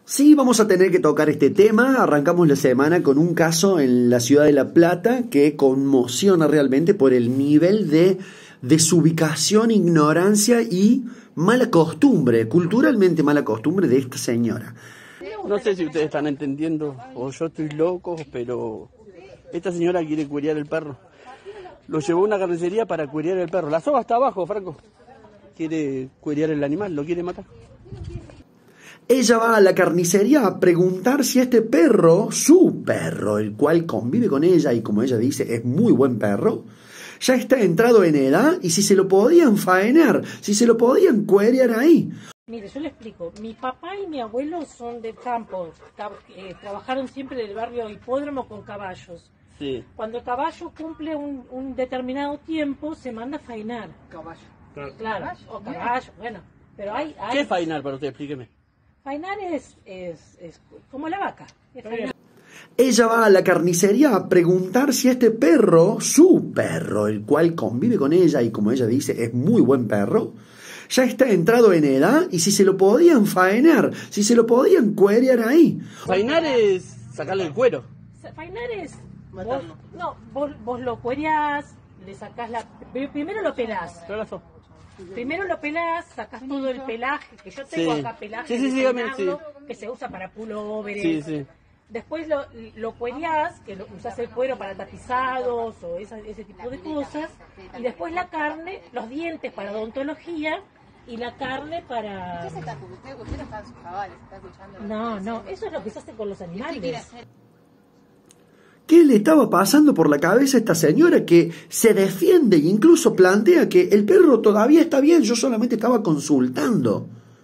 Sí, vamos a tener que tocar este tema. Arrancamos la semana con un caso en la ciudad de La Plata que conmociona realmente por el nivel de desubicación, ignorancia y mala costumbre, culturalmente mala costumbre de esta señora. No sé si ustedes están entendiendo o yo estoy loco, pero esta señora quiere cuerear el perro. Lo llevó a una carnicería para cuerear el perro. La soga está abajo, Franco. Quiere cuerear el animal, lo quiere matar. Ella va a la carnicería a preguntar si este perro, su perro, el cual convive con ella y como ella dice es muy buen perro, ya está entrado en edad y si se lo podían faenar, si se lo podían cuerear ahí. Mire, yo le explico. Mi papá y mi abuelo son de campo. Trabajaron siempre en el barrio Hipódromo con caballos. Sí. Cuando el caballo cumple un determinado tiempo, se manda a faenar. Caballo. Claro, o caballo, bueno. Pero hay... ¿Qué es faenar para usted? Explíqueme. Faenar es como la vaca. Ella va a la carnicería a preguntar si este perro, su perro, el cual convive con ella y como ella dice es muy buen perro, ya está entrado en edad y si se lo podían faenar, si se lo podían cuerear ahí. Faenar es sacarle el cuero. Faenar es... Vos lo cuereás, le sacás la... Primero lo pelás. Primero lo pelás, sacás todo el pelaje, que yo tengo acá pelaje que se usa para pulóveres. Sí. Después lo cuereás, que usás el cuero para tapizados o ese tipo de cosas. Y después la carne, los dientes para odontología y la carne para... ¿Qué se está escuchando? Usted no está en sus cabales, está escuchando. No, eso es lo que se hace con los animales. ¿Qué le estaba pasando por la cabeza a esta señora que se defiende e incluso plantea que el perro todavía está bien, yo solamente estaba consultando?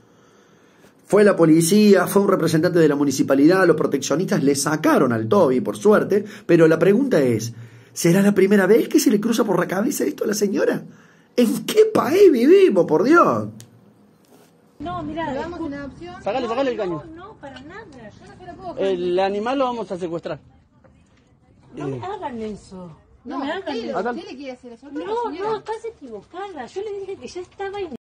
Fue la policía, fue un representante de la municipalidad, los proteccionistas le sacaron al Toby, por suerte, pero la pregunta es, ¿será la primera vez que se le cruza por la cabeza esto a la señora? ¿En qué país vivimos, por Dios? No, mira, ¿Le damos una opción? Sácale el caño. No, para nada. Yo no se lo puedo El animal lo vamos a secuestrar. No me hagan eso. No No, me hagan eso. usted le quiere hacer eso. No, estás equivocada. Yo le dije que ya estaba